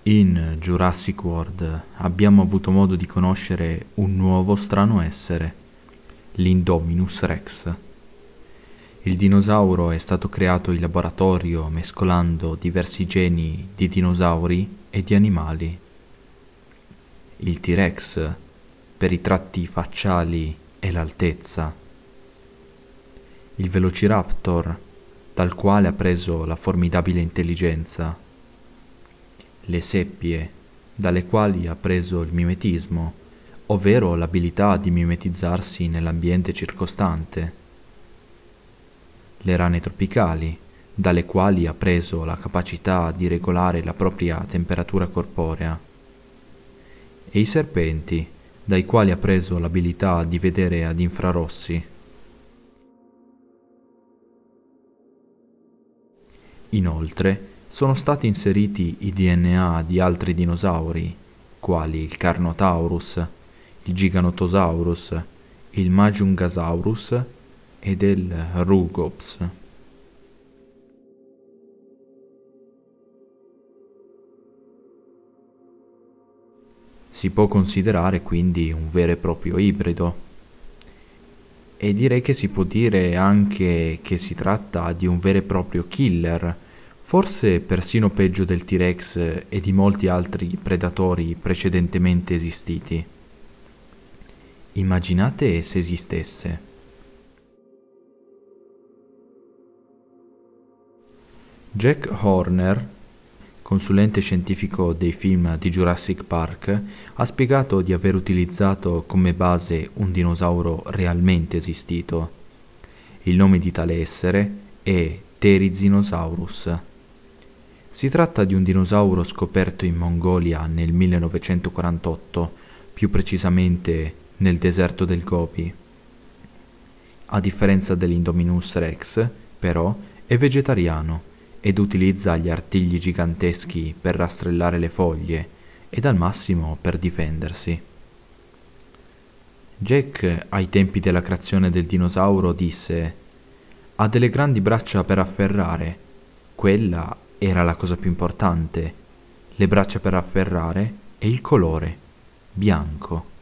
In Jurassic World abbiamo avuto modo di conoscere un nuovo strano essere, l'Indominus Rex. Il dinosauro è stato creato in laboratorio mescolando diversi geni di dinosauri e di animali. Il T-Rex per i tratti facciali e l'altezza. Il Velociraptor dal quale ha preso la formidabile intelligenza. Le seppie dalle quali ha preso il mimetismo, ovvero l'abilità di mimetizzarsi nell'ambiente circostante. Le rane tropicali, dalle quali ha preso la capacità di regolare la propria temperatura corporea. E i serpenti, dai quali ha preso l'abilità di vedere ad infrarossi. Inoltre, sono stati inseriti i DNA di altri dinosauri, quali il Carnotaurus, il Giganotosaurus, il Majungasaurus e del Rugops. Si può considerare quindi un vero e proprio ibrido. E direi che si può dire anche che si tratta di un vero e proprio killer, forse persino peggio del T-Rex e di molti altri predatori precedentemente esistiti. Immaginate se esistesse. Jack Horner, consulente scientifico dei film di Jurassic Park, ha spiegato di aver utilizzato come base un dinosauro realmente esistito. Il nome di tale essere è Therizinosaurus. Si tratta di un dinosauro scoperto in Mongolia nel 1948, più precisamente nel deserto del Gobi. A differenza dell'Indominus Rex, però, è vegetariano ed utilizza gli artigli giganteschi per rastrellare le foglie ed al massimo per difendersi. Jack, ai tempi della creazione del dinosauro, disse: «Ha delle grandi braccia per afferrare. Quella era la cosa più importante. Le braccia per afferrare e il colore, bianco».